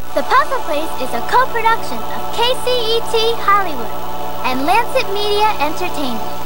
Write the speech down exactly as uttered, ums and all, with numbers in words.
The Puzzle Place is a co-production of K C E T Hollywood and Lancet Media Entertainment.